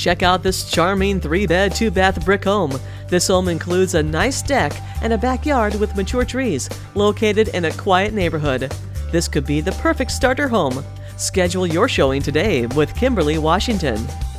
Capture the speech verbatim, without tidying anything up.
Check out this charming three bed, two bath brick home. This home includes a nice deck and a backyard with mature trees, located in a quiet neighborhood. This could be the perfect starter home. Schedule your showing today with Kimberly, Washington.